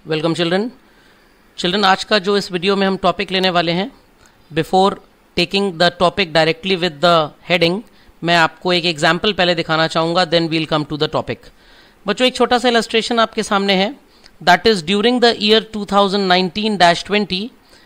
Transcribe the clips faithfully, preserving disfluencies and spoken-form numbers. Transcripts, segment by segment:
Welcome children children आज का जो इस वीडियो में हम टॉपिक लेने वाले हैं, before taking the topic directly with the heading, मैं आपको एक एग्जाम्पल पहले दिखाना चाहूँगा, then we'll come to the topic. बच्चों एक छोटा सा इलस्ट्रेशन आपके सामने है, that is during the year two thousand nineteen twenty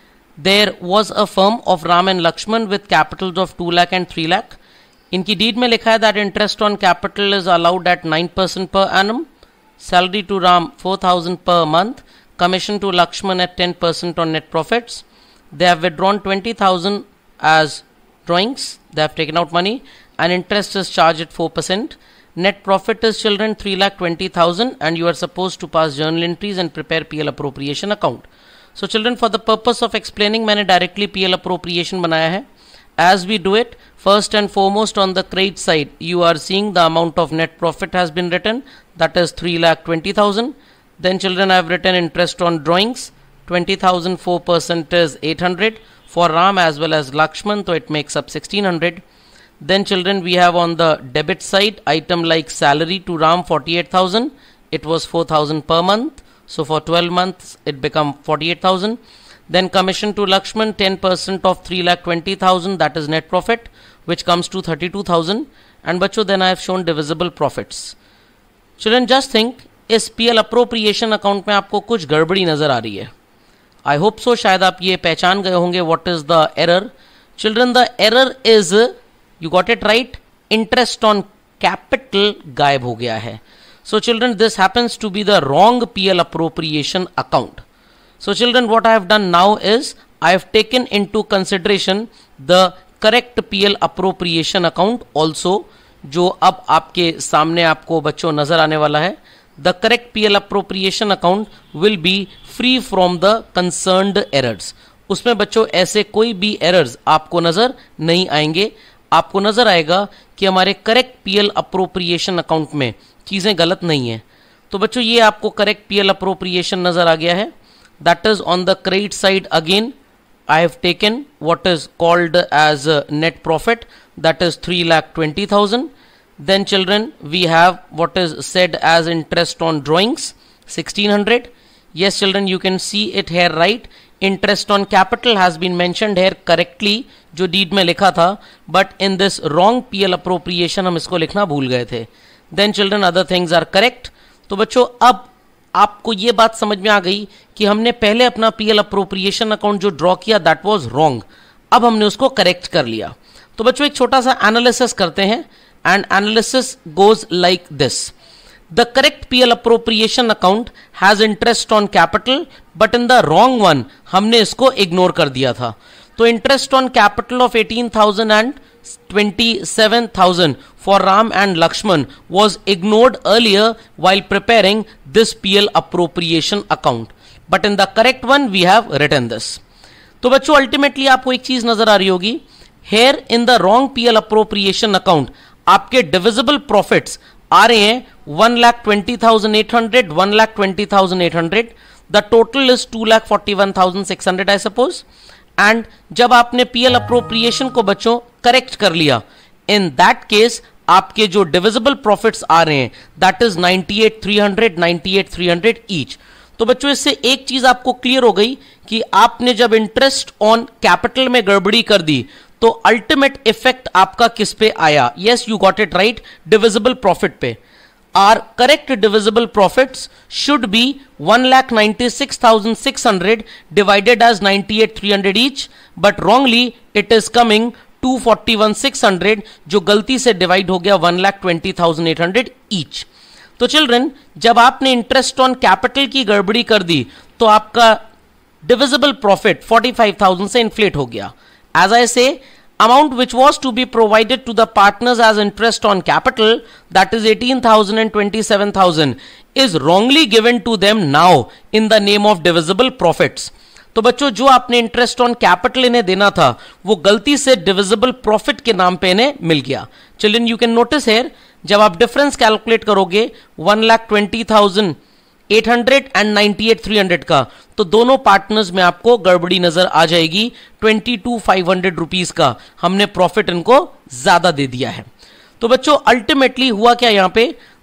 there was a firm of Ram and Lakshman with capitals of two lakh and three lakh. इनकी डीड में लिखा है that interest on capital is allowed eight nine percent per annum, salary to Ram four thousand per month, commission to Lakshman at ten percent on net profits. They have withdrawn twenty thousand as drawings, they have taken out money and interest is charged at four percent. Net profit is children three lakh twenty thousand and you are supposed to pass journal entries and prepare P L appropriation account. So children, for the purpose of explaining मैंने directly P L appropriation बनाया है. As we do it, first and foremost on the credit side, you are seeing the amount of net profit has been written, that is three lakh twenty thousand. Then children, I have written interest on drawings, twenty thousand, four percent is eight hundred for Ram as well as Lakshman, so it makes up sixteen hundred. Then children, we have on the debit side, item like salary to Ram forty-eight thousand, it was four thousand per month, so for twelve months it become forty-eight thousand. Then commission to Lakshman, ten percent of three lakh twenty thousand, that is net profit, which comes to thirty-two thousand. And बच्चों then I have shown divisible profits. Children just think, इस P L appropriation account में आपको कुछ गड़बड़ी नजर आ रही है. I hope so, शायद आप ये पहचान गए होंगे what is the error. Children, the error is, you got it right, interest on capital गायब हो गया है. So children, this happens to be the wrong P L appropriation account. So children, what I have done now is I have taken into consideration the correct P L appropriation account also, जो अब आपके सामने आपको बच्चों नजर आने वाला है. The correct P L appropriation account will be free from the concerned errors. उसमें बच्चों ऐसे कोई भी errors आपको नजर नहीं आएंगे. आपको नजर आएगा कि हमारे correct P L appropriation account में चीजें गलत नहीं है. तो बच्चों ये आपको correct P L appropriation नजर आ गया है. That is on the credit side again I have taken what is called as uh, net profit, that is three lakh twenty thousand. Then children, we have what is said as interest on drawings sixteen hundred. Yes children, you can see it here right. Interest on capital has been mentioned here correctly, जो deed में लिखा था, but in this wrong P L appropriation हम इसको लिखना भूल गए थे. Then children, other things are correct. तो बच्चों अब आपको ये बात समझ में आ गई कि हमने पहले अपना P L appropriation अकाउंट जो ड्रॉ किया दैट वाज रॉन्ग, अब हमने उसको करेक्ट कर लिया. तो बच्चों एक छोटा सा एनालिसिस करते हैं and analysis goes like this. The correct P L appropriation account has interest on capital, but in the wrong one हमने इसको इग्नोर कर दिया था. तो interest on capital of eighteen thousand and twenty-seven thousand for Ram and Lakshman was ignored earlier while preparing this P L appropriation account, but in the correct one we have written this. तो बच्चों ultimately आपको एक चीज नजर आ रही होगी, here in the wrong P L appropriation account आपके divisible profits आ रहे हैं one lakh twenty thousand eight hundred, one lakh twenty thousand eight hundred. The total is two lakh forty-one thousand six hundred I suppose. And जब आपने P L appropriation को बच्चों correct कर लिया, in that case आपके जो divisible profits आ रहे हैं that is ninety-eight three hundred, ninety-eight three hundred each. तो बच्चों इससे एक चीज आपको क्लियर हो गई कि आपने जब इंटरेस्ट ऑन कैपिटल में गड़बड़ी कर दी तो अल्टीमेट इफेक्ट आपका किस पे आया. Yes, you got it right, divisible profit पे. Our correct divisible profits should be one lakh ninety-six thousand six hundred divided as ninety-eight three hundred each, but wrongly it is coming two forty-one six hundred, जो गलती से divide हो गया one lakh twenty thousand eight hundred each. तो children, जब आपने interest on capital की गड़बड़ी कर दी तो आपका डिविजिबल प्रॉफिट forty-five thousand से इन्फ्लेट हो गया. As I say, amount which was to be provided to the partners as interest on capital, that is eighteen thousand and twenty-seven thousand, is wrongly given to them now in the name of divisible profits. तो बच्चों जो आपने interest on capital इन्हें देना था वो गलती से डिविजिबल प्रॉफिट के नाम पे इन्हें मिल गया. Children, you can notice here, जब आप डिफरेंस कैलकुलेट करोगे one lakh twenty thousand eight hundred and ninety-eight three hundred का, तो दोनों पार्टनर्स में आपको गड़बड़ी नजर आ जाएगी. twenty-two five hundred रुपीस का हमने प्रॉफिट इनको ज्यादा दे दिया है. तो बच्चों अल्टीमेटली हुआ क्या यहाँ पे,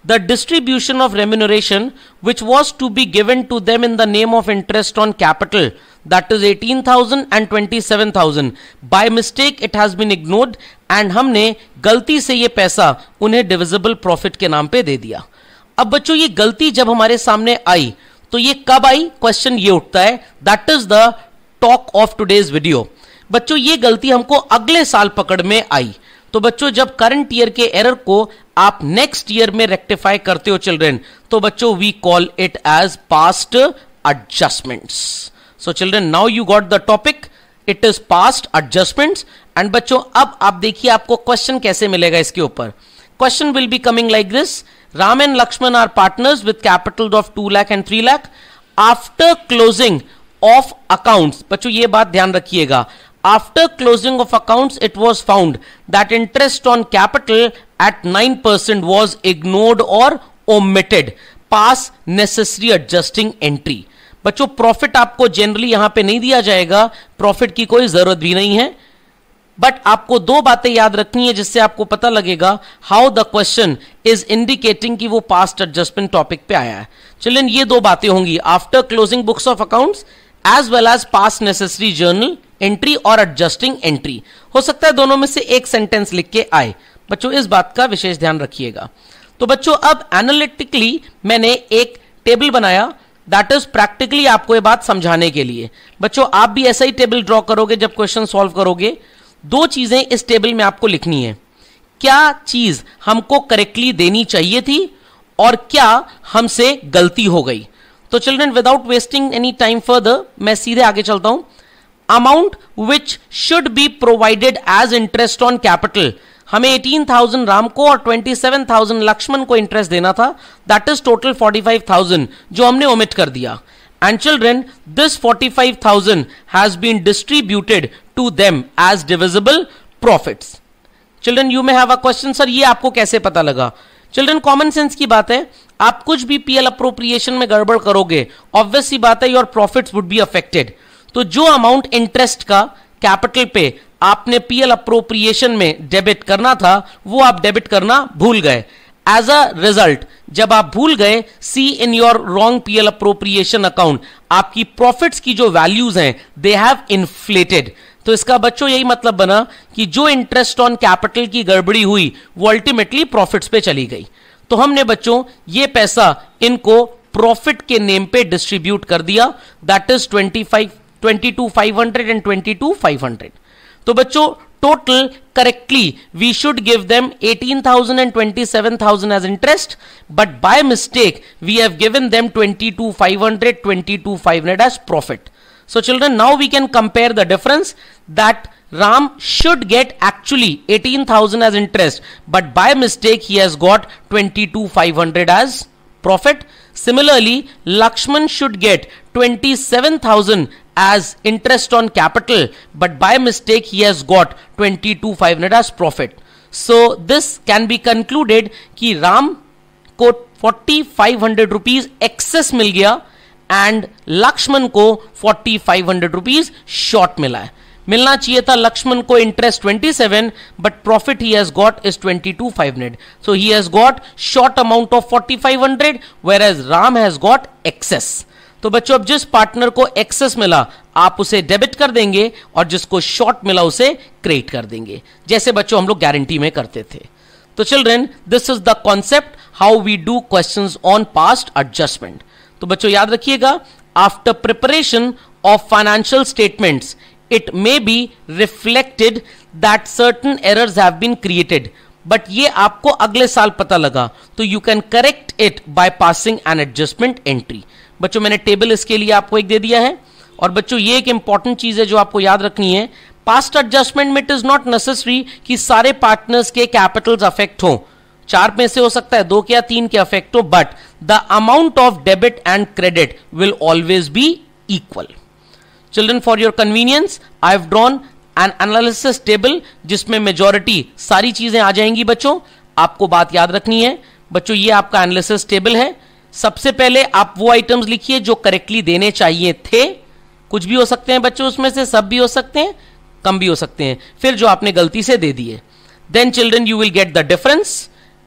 the distribution of remuneration which was to be given to them in the name of interest on capital, that is eighteen thousand and twenty-seven thousand, by mistake it has been ignored and हमने गलती से ये पैसा उन्हें divisible profit के नाम पे दे दिया। अब बच्चों ये गलती जब हमारे सामने आई तो ये कब आई, क्वेश्चन ये उठता है, that is the talk of today's video. बच्चों ये गलती हमको अगले साल पकड़ में आई। तो बच्चों जब करंट ईयर के एरर को आप नेक्स्ट ईयर में रेक्टिफाई करते हो चिल्ड्रन, तो बच्चों we call it as past adjustments. So children now you got the topic, it is past adjustments. And बच्चों अब आप देखिए आपको क्वेश्चन कैसे मिलेगा इसके ऊपर। Question will be coming like this, Ram and Lakshman are partners with capitals of two lakh and three lakh. After closing of accounts, बच्चों ये बात ध्यान रखिएगा, after closing of accounts it was found that interest on capital at nine percent was ignored or omitted. Pass necessary adjusting entry. बच्चों profit आपको generally यहां पे नहीं दिया जाएगा, प्रॉफिट की कोई जरूरत भी नहीं है, बट आपको दो बातें याद रखनी है जिससे आपको पता लगेगा how the question is indicating कि वो पास्ट एडजस्टमेंट टॉपिक पे आया है। चिल्ड्रन ये दो बातें होंगी, after closing books of accounts as well as past necessary journal entry और एडजस्टिंग एंट्री। हो सकता है दोनों में से एक सेंटेंस लिख के आए, बच्चों इस बात का विशेष ध्यान रखिएगा। तो बच्चों अब एनालिटिकली मैंने एक टेबल बनाया, दैट इज प्रैक्टिकली आपको ये बात समझाने के लिए। बच्चों आप भी ऐसा ही टेबल ड्रॉ करोगे जब क्वेश्चन सॉल्व करोगे। दो चीजें इस टेबल में आपको लिखनी है, क्या चीज हमको करेक्टली देनी चाहिए थी और क्या हमसे गलती हो गई। तो children without wasting any time further मैं सीधे आगे चलता हूं। Amount which should be provided as interest on capital, हमें अठारह हज़ार राम को और सत्ताईस हज़ार लक्ष्मण को इंटरेस्ट देना था, दैट इज टोटल पैंतालीस हज़ार जो हमने ओमिट कर दिया। And children, this forty-five thousand has been distributed to them as divisible profits. Children, you may have a question, sir, ये आपको कैसे पता लगा? Children, common sense की बात है, आप कुछ भी पीएल appropriation में गड़बड़ करोगे, obvious सी बात है your profits would be affected. तो जो अमाउंट इंटरेस्ट का कैपिटल पे आपने पीएल अप्रोप्रिएशन में डेबिट करना था, वो आप डेबिट करना भूल गए। एज अ रिजल्ट जब आप भूल गए, see in your wrong PL appropriation account, आपकी प्रॉफिट्स की जो वैल्यूज हैं दे हैव इन्फ्लेटेड। तो इसका बच्चों यही मतलब बना कि जो इंटरेस्ट ऑन कैपिटल की गड़बड़ी हुई वो अल्टीमेटली प्रॉफिट्स पे चली गई। तो हमने बच्चों ये पैसा इनको प्रॉफिट के नेम पे डिस्ट्रीब्यूट कर दिया, that is twenty five twenty two five hundred and twenty two five hundred. तो बच्चों total correctly we should give them eighteen thousand and twenty-seven thousand as interest, but by mistake we have given them twenty-two five hundred, twenty-two five hundred as profit. So children now we can compare the difference that Ram should get actually eighteen thousand as interest, but by mistake he has got twenty-two five hundred as profit. Similarly, Lakshman should get twenty-seven thousand as interest on capital, but by mistake he has got twenty-two five hundred as profit. So this can be concluded कि राम को forty-five hundred rupees excess मिल गया and Lakshman को forty-five hundred rupees short मिला है। मिलना चाहिए था लक्ष्मण को interest twenty-seven, but profit he has got is twenty-two five hundred. So he has got short amount of forty-five hundred, whereas Ram has got excess. तो बच्चों अब जिस पार्टनर को एक्सेस मिला आप उसे डेबिट कर देंगे और जिसको शॉर्ट मिला उसे क्रेडिट कर देंगे, जैसे बच्चों हम लोग गारंटी में करते थे। तो children this is the concept how we do questions on past adjustment. तो बच्चों याद रखिएगा, after preparation of financial statements it may be reflected that certain errors have been created, but ये आपको अगले साल पता लगा तो you can correct it by passing an adjustment entry। बच्चों मैंने टेबल इसके लिए आपको एक दे दिया है, और बच्चों ये एक इंपॉर्टेंट चीज है जो आपको याद रखनी है, पास्ट एडजस्टमेंट में इट इज नॉट नेसेसरी कि सारे पार्टनर्स के कैपिटल्स अफेक्ट हो, चार में से हो सकता है दो के या तीन के अफेक्ट हो, but the amount of debit and credit will always be equal. Children, for your convenience, I have drawn an analysis table जिसमें मेजॉरिटी सारी चीजें आ जाएंगी। बच्चों आपको बात याद रखनी है, बच्चों ये आपका एनालिसिस टेबल है। सबसे पहले आप वो आइटम्स लिखिए जो करेक्टली देने चाहिए थे, कुछ भी हो सकते हैं बच्चों, उसमें से सब भी हो सकते हैं, कम भी हो सकते हैं, फिर जो आपने गलती से दे दिए। Then children you will get the difference,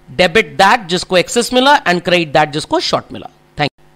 debit that जिसको एक्सेस मिला एंड क्रेडिट दैट जिसको शॉर्ट मिला। Thank you.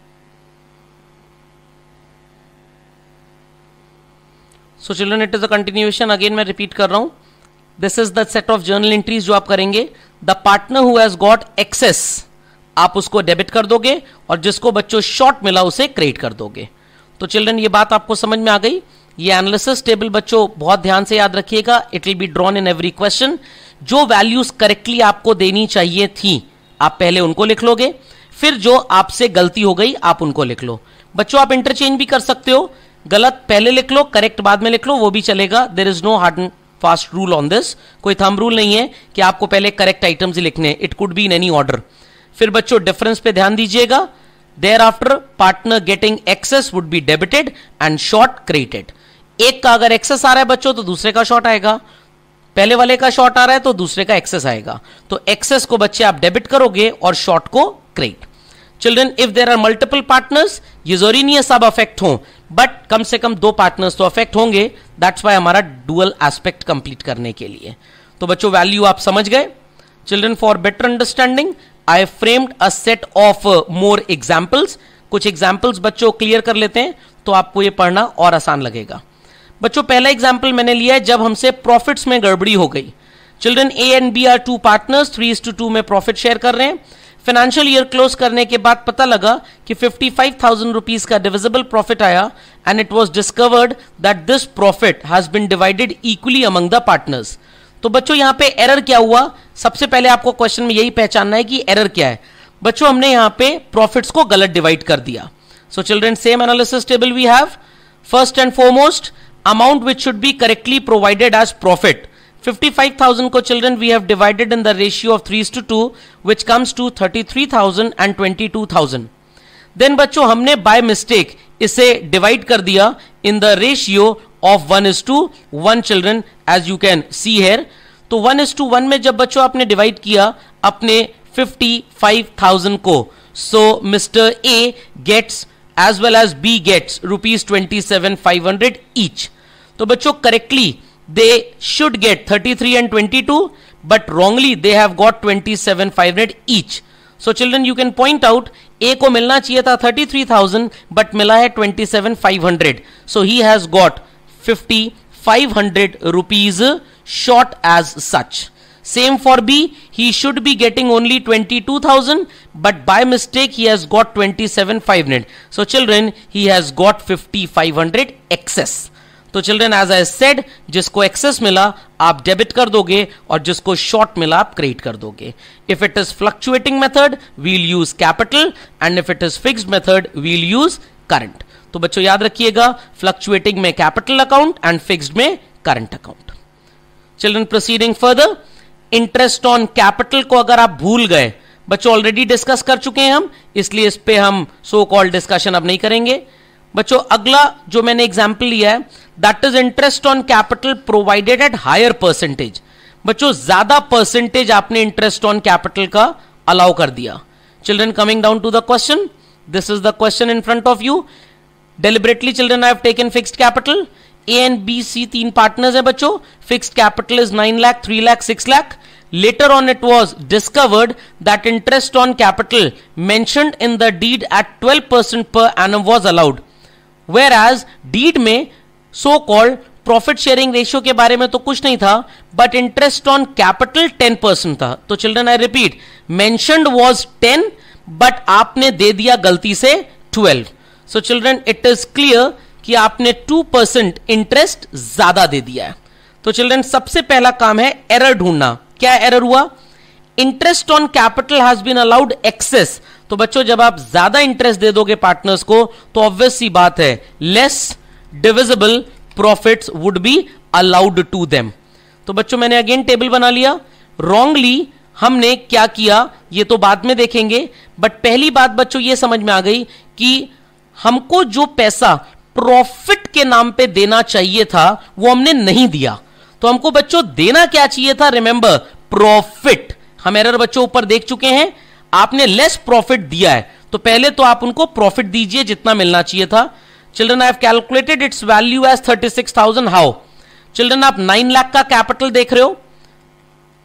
So children, it is a continuation. Again मैं रिपीट कर रहा हूं, this is the set of journal entries जो आप करेंगे। The partner who has got excess, आप उसको डेबिट कर दोगे, और जिसको बच्चों शॉर्ट मिला उसे क्रेडिट कर दोगे। तो चिल्ड्रन, ये बात आपको समझ में आ गई। ये एनालिसिस टेबल बच्चों बहुत ध्यान से याद रखिएगा, it will be drawn in every question. जो वैल्यूज करेक्टली आपको देनी चाहिए थी, आप पहले उनको लिख लोगे, फिर जो आपसे गलती हो गई आप उनको लिख लो। बच्चों, आप इंटरचेंज भी कर सकते हो, गलत पहले लिख लो, करेक्ट बाद में लिख लो, वो भी चलेगा। There is no hard and fast rule on this. कोई थंब रूल नहीं है कि आपको पहले करेक्ट आइटम्स ही लिखने हैं, it could be in any order. फिर बच्चों डिफरेंस पे ध्यान दीजिएगा। Thereafter, partner getting excess would be debited and short credited. एक का अगर एक्सेस आ रहा है बच्चों तो दूसरे का शॉर्ट आएगा, पहले वाले का शॉर्ट आ रहा है तो दूसरे का एक्सेस आएगा। तो एक्सेस को बच्चे आप डेबिट करोगे और शॉर्ट को credit. Children, if there are multiple partners, ये जरूरी नहीं है सब अफेक्ट हों, बट कम से कम दो पार्टनर्स तो अफेक्ट होंगे। दैट्स वाई हमारा डुअल एस्पेक्ट कंप्लीट करने के लिए। तो बच्चों, वैल्यू आप समझ गए। Children, for better understanding I have framed a set of uh, more examples. कुछ एग्जाम्पल्स बच्चों क्लियर कर लेते हैं तो आपको ये पढ़ना और आसान लगेगा। बच्चों, पहला एग्जाम्पल मैंने लिया है जब हमसे प्रॉफिट्स में गड़बड़ी हो गई। Children, A and B are two partners, three is to two में प्रॉफिट शेयर कर रहे हैं। फाइनेंशियल ईयर क्लोज करने के बाद पता लगा कि फिफ्टी फाइव थाउजेंड रुपीज का डिविजिबल प्रॉफिट आया and it was discovered that this profit has been divided equally among the partners. तो बच्चों, यहां पे एरर क्या हुआ, सबसे पहले आपको क्वेश्चन में यही पहचानना है कि एरर क्या है। बच्चों, हमने यहां पे प्रॉफिट्स को गलत डिवाइड कर दिया। So children, same analysis table we have. First and foremost, amount which should be correctly provided as profit, fifty five thousand को children we have divided in the ratio of three is to two which comes to thirty three thousand and twenty two thousand. Then बच्चों, हमने by mistake इसे divide कर दिया in the ratio of one is to one children, as you can see here. तो one is to one में जब बच्चों आपने डिवाइड किया अपने फिफ्टी फाइव थाउजेंड को, so mister A gets as well as B gets rupees twenty seven five hundred each. तो बच्चों, correctly they should get thirty three and twenty two, but wrongly they have got twenty seven five hundred each. So children, you can point out, A को मिलना चाहिए था thirty three thousand but मिला है twenty seven five hundred, so he has got fifty five hundred rupees short as such. Same for B, he should be getting only twenty-two thousand, but by mistake he has got twenty-seven thousand five hundred. So children, he has got fifty thousand five hundred excess. तो children, as I said, जिसको excess मिला आप debit कर दोगे और जिसको short मिला आप credit कर दोगे. If it is fluctuating method, we'll use capital, and if it is fixed method, we'll use current. तो बच्चों याद रखिएगा, फ्लक्चुएटिंग में कैपिटल अकाउंट एंड फिक्स्ड में current account. Children, proceeding further, interest on capital को अगर आप भूल गए, बच्चों ऑलरेडी डिस्कस कर चुके हैं हम, इसलिए इस पे हम सो कॉल्ड डिस्कशन अब नहीं करेंगे। बच्चों, अगला जो मैंने एग्जांपल लिया है, that is interest on capital provided at higher percentage. बच्चों, ज्यादा परसेंटेज आपने इंटरेस्ट ऑन कैपिटल का अलाउ कर दिया। Children, coming down to the question, this is the question in front of you. Deliberately children, I have taken fixed capital. A and B, C तीन partners है बच्चों. Fixed capital is nine lakh, three lakh, six lakh. Later on it was discovered that interest on capital mentioned in the deed at twelve percent per annum was allowed. Whereas deed में so called profit sharing ratio के बारे में तो कुछ नहीं था, but interest on capital ten percent था. तो children, I repeat, mentioned was ten, but आपने दे दिया गलती से twelve. So children, it is clear कि आपने टू परसेंट इंटरेस्ट ज्यादा दे दिया है। तो चिल्ड्रन, सबसे पहला काम है एरर ढूंढना। क्या एरर हुआ? Interest on capital has been allowed excess. तो बच्चों, जब आप ज्यादा इंटरेस्ट दे दोगे पार्टनर्स को तो ऑब्वियस सी बात है, less divisible profits would be allowed to them. तो बच्चों, मैंने अगेन टेबल बना लिया। रॉन्गली हमने क्या किया ये तो बाद में देखेंगे, बट पहली बात बच्चों ये समझ में आ गई कि हमको जो पैसा प्रॉफिट के नाम पे देना चाहिए था वो हमने नहीं दिया। तो हमको बच्चों देना क्या चाहिए था? Remember, profit. हम एरर बच्चों ऊपर देख चुके हैं, आपने लेस प्रॉफिट दिया है, तो पहले तो आप उनको प्रॉफिट दीजिए जितना मिलना चाहिए था। Children, I have calculated its value as thirty six thousand. How? Children, आप नाइन लाख का कैपिटल देख रहे हो,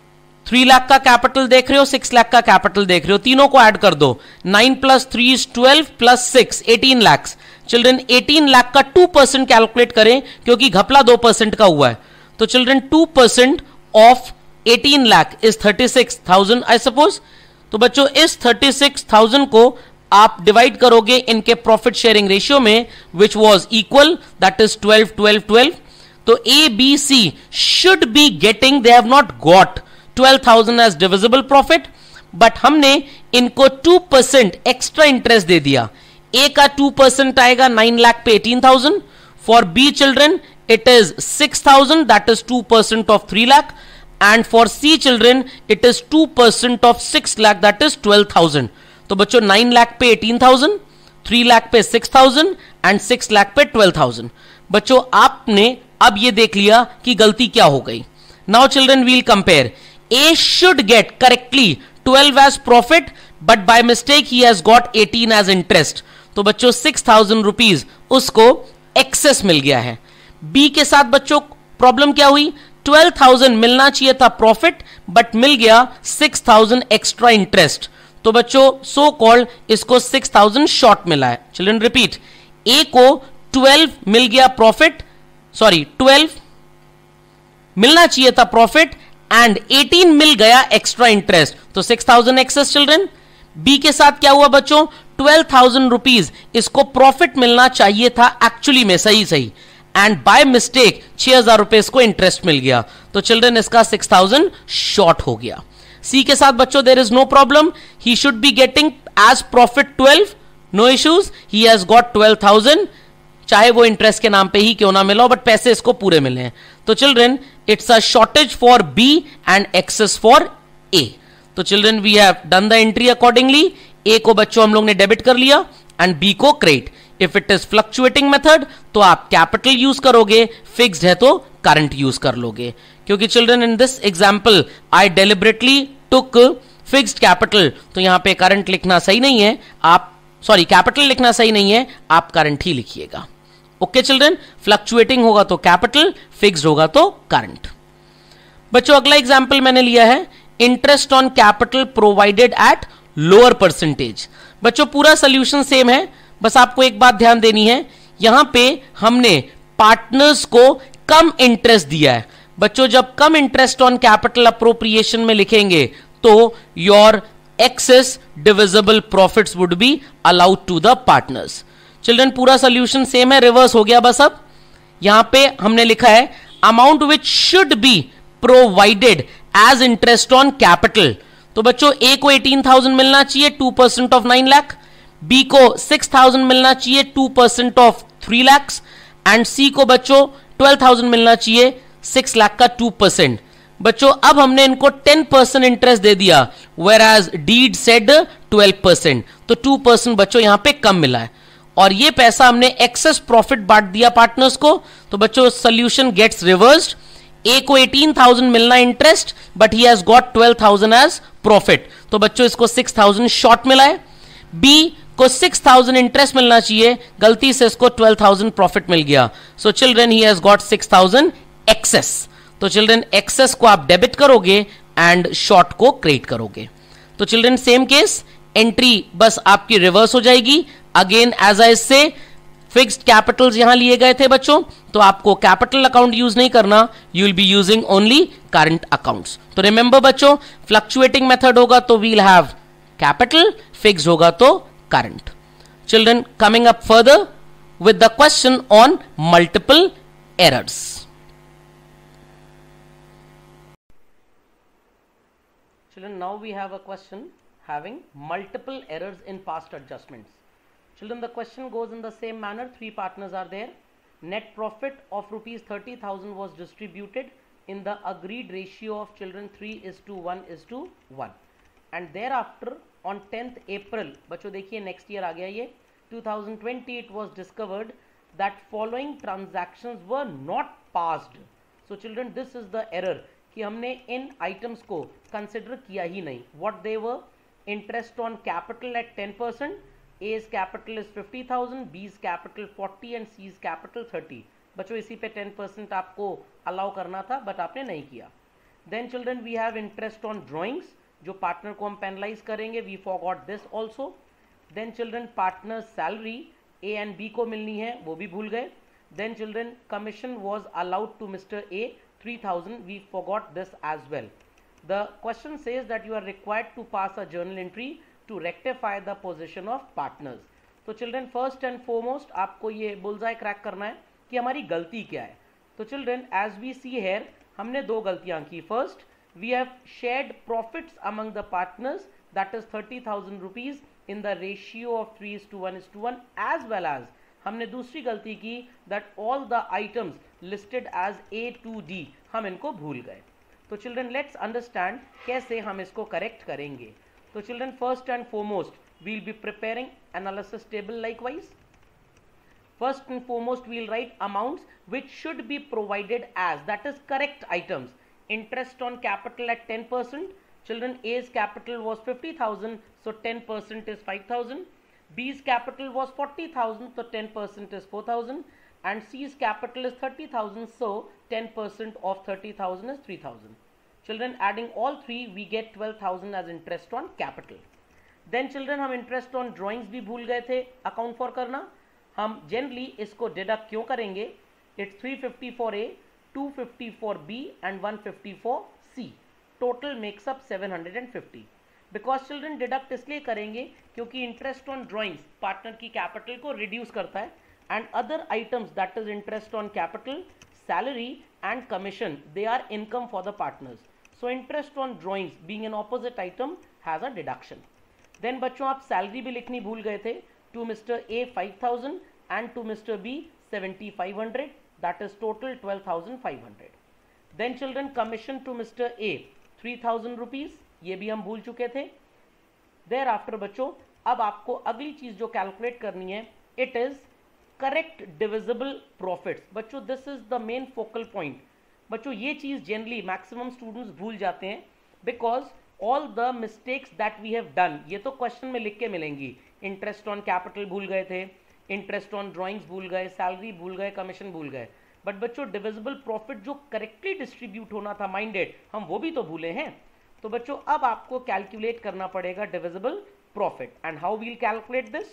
थ्री लाख का कैपिटल देख रहे हो, सिक्स लाख का कैपिटल देख रहे हो, तीनों को ऐड कर दो, nine plus three is twelve plus six eighteen lakh. Children eighteen lakh का टू परसेंट कैलकुलेट करें क्योंकि घपला दो परसेंट का हुआ है, तो children two percent of eighteen lakh is thirty six thousand I suppose. तो बच्चों इस थर्टी सिक्स थाउजेंड को आप डिवाइड करोगे इनके प्रॉफिट शेयरिंग रेशियो में, which was equal, that is twelve twelve twelve. तो A B C should be getting, they have not got twelve thousand as divisible profit, but हमने इनको two percent extra interest दे दिया। A का two percent आएगा nine lakh पे eighteen thousand, for B children it is six thousand, that is two percent of three lakh, and for C children it is two percent of six lakh, that is twelve thousand. तो बच्चों nine lakh पे eighteen thousand, three lakh पे six thousand and six lakh पे twelve thousand. बच्चों आपने अब ये देख लिया कि गलती क्या हो गई। Now children we'll compare, A should get correctly twelve as profit, but by mistake he has got eighteen as interest. तो बच्चों सिक्स थाउजेंड रुपीज उसको एक्सेस मिल गया है। बी के साथ बच्चों प्रॉब्लम क्या हुई, ट्वेल्व थाउजेंड मिलना चाहिए था प्रॉफिट, बट मिल गया सिक्स थाउजेंड एक्स्ट्रा इंटरेस्ट। तो बच्चों सो कॉल्ड इसको सिक्स थाउजेंड शॉर्ट मिला है। चिल्ड्रन रिपीट, ए को ट्वेल्व मिल गया प्रॉफिट, सॉरी ट्वेल्व मिलना चाहिए था प्रॉफिट एंड एटीन मिल गया एक्स्ट्रा इंटरेस्ट, तो six thousand excess children. B के साथ क्या हुआ बच्चों, ट्वेल्व थाउजेंड रुपीज इसको प्रॉफिट मिलना चाहिए था एक्चुअली में, सही सही, एंड बाय मिस्टेक छह हजार रुपए इसको इंटरेस्ट मिल गया, तो चिल्ड्रन इसका सिक्स थाउजेंड शॉर्ट हो गया। सी के साथ बच्चों there is no problem, he should be getting as profit twelve, no issues, he has got twelve thousand, चाहे वो इंटरेस्ट के नाम पे ही क्यों ना मिला हो, बट पैसे इसको पूरे मिले हैं। तो children it's a shortage for B and excess for A. तो children we have done the entry accordingly, A को बच्चों हम लोग ने डेबिट कर लिया एंड बी को credit. If it is fluctuating method तो आप कैपिटल यूज करोगे, फिक्स्ड है तो करंट यूज कर लोगे, क्योंकि children in this example I deliberately took fixed capital, तो यहां पे करंट लिखना सही नहीं है, आप सॉरी कैपिटल लिखना सही नहीं है, आप करंट ही लिखिएगा। ओके चिल्ड्रन, फ्लक्चुएटिंग होगा तो कैपिटल, फिक्स्ड होगा तो करंट। बच्चों अगला एग्जांपल मैंने लिया है, interest on capital provided at lower percentage. बच्चों पूरा सोल्यूशन सेम है, बस आपको एक बात ध्यान देनी है, यहां पे हमने पार्टनर्स को कम इंटरेस्ट दिया है। बच्चों जब कम इंटरेस्ट ऑन कैपिटल अप्रोप्रिएशन में लिखेंगे तो your excess divisible profits would be allowed to the partners. Children पूरा सोल्यूशन सेम है, रिवर्स हो गया बस। अब यहां पे हमने लिखा है amount which should be provided as interest on capital. तो बच्चों ए को एटीन थाउजेंड मिलना चाहिए, two percent of nine lakh, B को सिक्स थाउजेंड मिलना चाहिए, two percent of three lakhs, and C को बच्चों ट्वेल्व थाउजेंड मिलना चाहिए, सिक्स लाख का टू परसेंट। बच्चों अब हमने इनको टेन परसेंट इंटरेस्ट दे दिया, whereas did said twelve percent, तो टू परसेंट बच्चों यहां पे कम मिला है, और ये पैसा हमने एक्सेस प्रॉफिट बांट दिया पार्टनर्स को। तो बच्चों सोल्यूशन गेट्स रिवर्स्ड, ए को एटीन थाउजेंड मिलना interest, but he has got twelve thousand as profit, तो बच्चों इसको सिक्स थाउजेंड शॉर्ट मिला है। बी को सिक्स थाउजेंड इंटरेस्ट मिलना चाहिए, गलती से इसको ट्वेल्व थाउजेंड प्रॉफिट मिल गया, so children he has got six thousand excess. तो चिल्ड्रन एक्सेस को आप डेबिट करोगे एंड शॉर्ट को क्रेडिट करोगे। तो चिल्ड्रन सेम केस, एंट्री बस आपकी रिवर्स हो जाएगी। अगेन एज आई से फिक्स्ड कैपिटल्स यहां लिए गए थे बच्चों, तो आपको कैपिटल अकाउंट यूज नहीं करना, you will be using only current accounts. तो रिमेंबर बच्चों, फ्लक्चुएटिंग मेथड होगा तो वील हैव कैपिटल, फिक्स्ड होगा तो current. Children coming up further with the question on multiple errors. Children, now we have a question having multiple errors in past adjustments. Children, the question goes in the same manner. Three partners are there. Net profit of rupees thirty thousand was distributed in the agreed ratio of children three is to one is to one. And thereafter on tenth April, बच्चों देखिए next year आ गया ये twenty twenty, it was discovered that following transactions were not passed. So children, this is the error कि हमने इन items को consider किया ही नहीं. What they were, interest on capital at ten percent, as capital is fifty thousand, B's capital forty and C's capital thirty. बच्चों इसी पे ten percent आपको अलाउ करना था बट आपने नहीं किया. Then children we have interest on drawings, जो पार्टनर को हम पेनलाइज करेंगे, we forgot this also. Then children partner salary A and B को मिलनी है, वो भी भूल गए. Then children commission was allowed to mister A three thousand, we forgot this as well. The question says that you are required to pass a journal entry to rectify the position of partners. तो children first and foremost आपको ये bullseye crack करना है कि हमारी गलती क्या है. तो children as we see here, हमने दो गलतियां की. First, we have shared profits among the partners, that is thirty thousand rupees in the ratio of three is to one is to one, as well as हमने दूसरी गलती की that all the items listed as A to D, हम इनको भूल गए. तो children let's understand कैसे हम इसको करेक्ट करेंगे. तो children first and foremost we'll be preparing analysis table likewise. First and foremost we'll write amounts which should be provided as, that is correct items. Interest on capital at ten percent. Children as capital was fifty thousand, so ten percent is five thousand. B's capital was forty thousand, so ten percent is four thousand, and C's capital is thirty thousand, so ten percent of thirty thousand is three thousand. Children, adding all three, we get twelve thousand as interest on capital. Then children, हम interest on drawings भी भूल गए थे account for करना. हम generally इसको deduct क्यों करेंगे? It's three fifty for A, two fifty for B, and one fifty for C. Total makes up seven hundred fifty. Because children deduct इसलिए करेंगे क्योंकि इंटरेस्ट ऑन ड्रॉइंग्स पार्टनर की capital को रिड्यूस करता है, and other items that is interest on capital, salary and commission, they are income for the partners. So interest on drawings being an opposite item has a deduction. Then बच्चों आप salary भी लिखनी भूल गए थे. To mister A five thousand and to mister B seventy five hundred, that is total twelve thousand five hundred. Then children commission to mister A three thousand rupees, ये भी हम भूल चुके थे. देयर आफ्टर बच्चों अब आपको अगली चीज जो कैलकुलेट करनी है, it is correct divisible profits. बच्चों this is the main focal point. बच्चों ये चीज जनरली मैक्सिमम स्टूडेंट्स भूल जाते हैं because all the mistakes that we have done, ये तो क्वेश्चन में लिख के मिलेंगी. इंटरेस्ट ऑन कैपिटल भूल गए थे, इंटरेस्ट ऑन ड्रॉइंग्स भूल गए, सैलरी भूल गए, कमीशन भूल गए, बट बच्चों डिविजिबल प्रॉफिट जो करेक्टली डिस्ट्रीब्यूट होना था माइंडेड, हम वो भी तो भूले हैं. तो बच्चों अब आपको कैलकुलेट करना पड़ेगा divisible profit. And how we'll calculate this?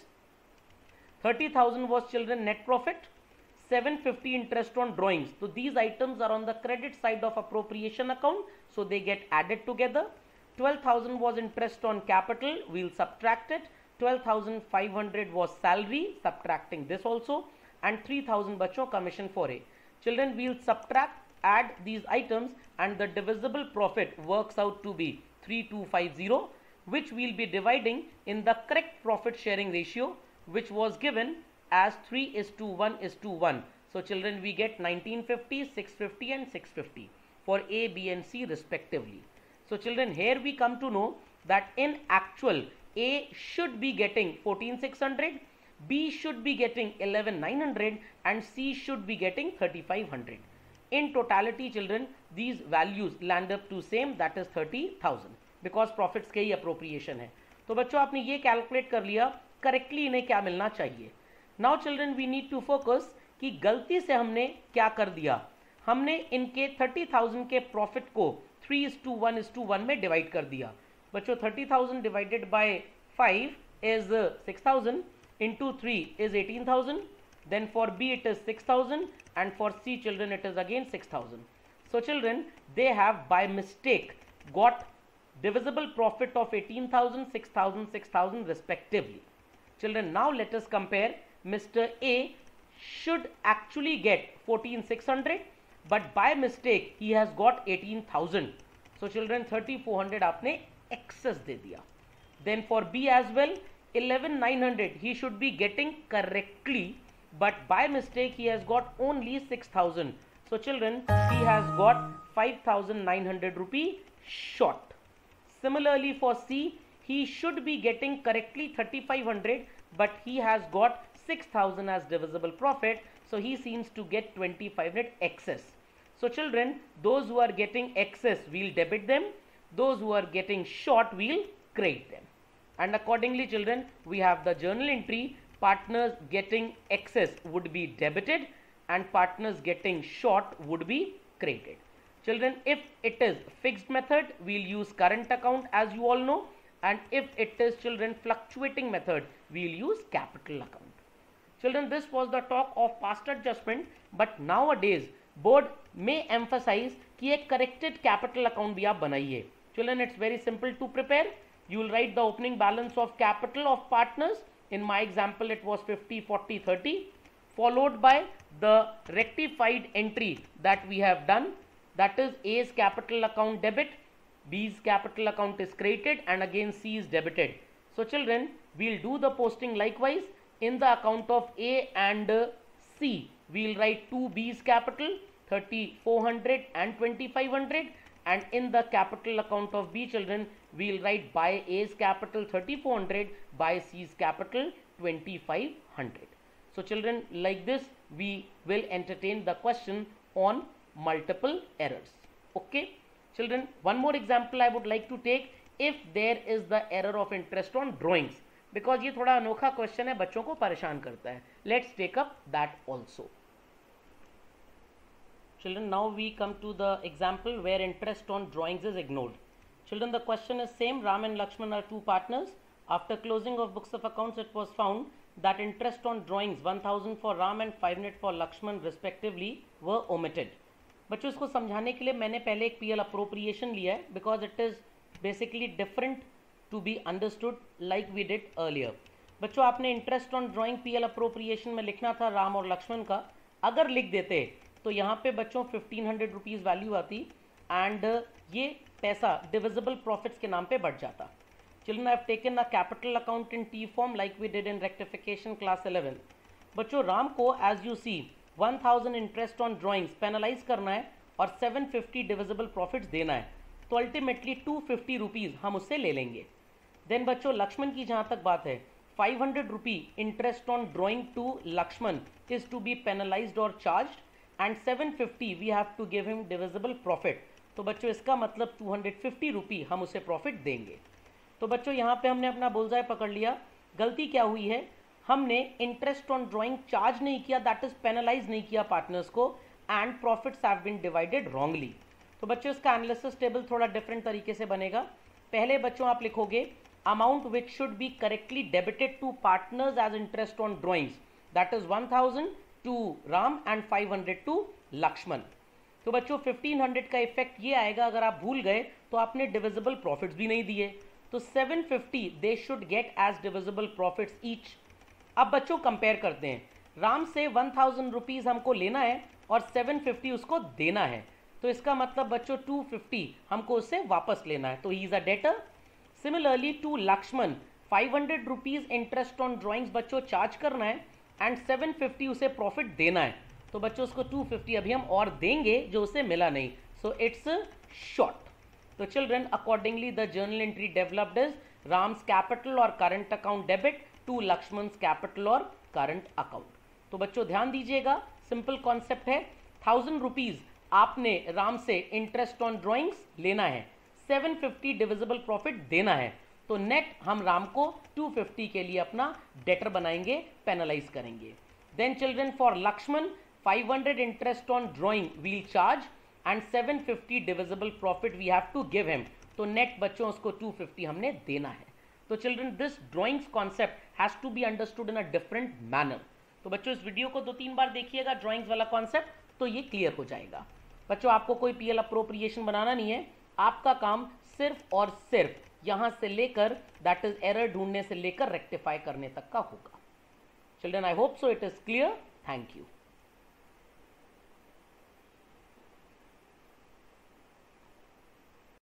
Thirty thousand was children net profit, seven fifty interest on drawings. तो these items are on the credit side of appropriation account, so they get added together. Twelve thousand was interest on capital, we'll subtract it. Twelve thousand five hundred was salary, subtracting this also, and three thousand बच्चों commission for A. Children we'll subtract, add these items, and the divisible profit works out to be three two five zero, which we'll be dividing in the correct profit sharing ratio, which was given as three is to one is to one. So children, we get nineteen fifty, six fifty and six fifty for A, B and C respectively. So children, here we come to know that in actual A should be getting fourteen six hundred, B should be getting eleven nine hundred, and C should be getting thirty-five hundred. In totality children, these values land up to same, that is thirty thousand, because profits के ही appropriation है. तो बच्चों आपने ये calculate कर लिया correctly इन्हें क्या मिलना चाहिए. Now children, we need to focus कि गलती से हमने क्या कर दिया. हमने इनके थर्टी थाउजेंड के प्रॉफिट को three is to one is to one में डिवाइड कर दिया. बच्चों thirty thousand divided by five is six thousand, into three is eighteen thousand. Then for B it is six thousand, and for C children it is again six thousand. So children, they have by mistake got divisible profit of eighteen thousand, six thousand, six thousand respectively. Children, now let us compare. Mister A should actually get fourteen six hundred, but by mistake he has got eighteen thousand. So children, thirty-four hundred आपने excess दे दिया. Then for B as well, eleven nine hundred he should be getting correctly, but by mistake he has got only six thousand. So children, he has got five thousand nine hundred rupee short. Similarly for C, he should be getting correctly thirty-five hundred, but he has got six thousand as divisible profit, so he seems to get twenty-five hundred excess. So children, those who are getting excess, we'll debit them. Those who are getting short, we'll credit them. And accordingly children, we have the journal entry. Partners getting excess would be debited and partners getting short would be credited. Children, if it is fixed method, we'll use current account as you all know, and if it is children fluctuating method, we'll use capital account. Children, this was the talk of past adjustment, but nowadays board may emphasize कि एक corrected capital account भी आप बनाइए. Children, it's very simple to prepare. You will write the opening balance of capital of partners. In my example, it was fifty, forty, thirty, followed by the rectified entry that we have done. That is A's capital account debit, B's capital account is credited, and again C is debited. So children, we'll do the posting likewise. In the account of A and uh, C, we'll write two B's capital, thirty-four hundred and twenty-five hundred, and in the capital account of B, children, we'll write by A's capital thirty-four hundred, by C's capital twenty-five hundred. So children, like this we will entertain the question on multiple errors. Okay children, one more example I would like to take. If there is the error of interest on drawings, because ये थोड़ा अनोखा question है, बच्चों को परेशान करता है. Let's take up that also. Children, now we come to the example where interest on drawings is ignored. Children, the question is same. Ram and Lakshman are two partners. After closing of books of accounts, it was found that interest on drawings one thousand for Ram and five hundred for Lakshman respectively were omitted. बच्चों, इसको समझाने के लिए मैंने पहले एक PL appropriation लिया है, because it is basically different to be understood like we did earlier. बच्चों, आपने interest on drawing PL appropriation में लिखना था राम और लक्ष्मण का. अगर लिख देते तो यहाँ पे बच्चों फिफ्टीन हंड्रेड रुपीज़ वैल्यू आती एंड ये पैसा डिविजिबल प्रॉफिट्स के नाम पे बढ़ जाता. Children, I have taken a capital account in T form like we did in rectification class eleven. बच्चों, राम को as you see one thousand interest on drawings penalize करना है और सेवन फिफ्टी डिविजिबल प्रॉफिट्स देना है, तो अल्टीमेटली टू फिफ्टी रुपीज़ हम उससे ले लेंगे. देन बच्चों, लक्ष्मण की जहाँ तक बात है, five hundred rupee interest on drawing to Lakshman is to be penalized और charged and seven fifty we have to give him divisible profit. तो बच्चों, इसका मतलब टू हंड्रेड फिफ्टी रुपी हम उसे प्रॉफिट देंगे. तो बच्चों, यहाँ पे हमने अपना बुलजाय पकड़ लिया. गलती क्या हुई है, हमने इंटरेस्ट ऑन ड्राइंग चार्ज नहीं किया, दैट इज पेनलाइज नहीं किया पार्टनर्स को, and profits have been divided wrongly. तो बच्चों, इसका एनालिसिस टेबल थोड़ा डिफरेंट तरीके से बनेगा. पहले बच्चों आप लिखोगे amount which should be correctly debited to partners as interest on drawings, that is one thousand to Ram and five hundred to Lakshman. तो बच्चों, फिफ्टीन हंड्रेड का इफेक्ट ये आएगा, अगर आप भूल गए तो आपने डिविजिबल प्रॉफिट्स भी नहीं दिए, तो seven fifty they should get as divisible profits each. अब बच्चों कंपेयर करते हैं, राम से वन थाउजेंड रुपीज़ हमको लेना है और सेवन फिफ्टी उसको देना है, तो इसका मतलब बच्चों टू फिफ्टी हमको उससे वापस लेना है, तो he is a debtor. Similarly to Lakshman five hundred rupees interest on drawings बच्चों चार्ज करना है एंड सेवन फिफ्टी उसे प्रॉफिट देना है, तो बच्चों उसको टू फिफ्टी अभी हम और देंगे जो उसे मिला नहीं, सो इट्स शॉर्ट. तो children, accordingly the journal entry developed is Ram's capital और current account debit to Lakshman's capital और करंट अकाउंट. तो बच्चों ध्यान दीजिएगा, सिंपल कॉन्सेप्ट है. थाउजेंड रुपीज आपने राम से इंटरेस्ट ऑन ड्राइंग्स लेना है, सेवन फिफ्टी डिविजिबल प्रॉफिट देना है, तो नेट हम राम को टू फिफ्टी के लिए अपना डेटर बनाएंगे, पेनलाइज करेंगे. Then children, for Lakshman five hundred interest on drawing we'll charge and seven fifty divisible profit we have to give him, तो नेट बच्चों उसको टू फिफ्टी हमने देना है. तो children, this drawings concept has to be understood in a different manner. तो बच्चों, इस वीडियो को दो तीन बार देखिएगा ड्राइंग्स वाला कॉन्सेप्ट, तो ये क्लियर हो जाएगा. बच्चों, आपको कोई पीएल अप्रोप्रिएशन बनाना नहीं है, आपका काम सिर्फ और सिर्फ यहां से लेकर दैट इज एरर ढूंढने से लेकर रेक्टिफाई करने तक का होगा. Children, I hope so it is clear. Thank you.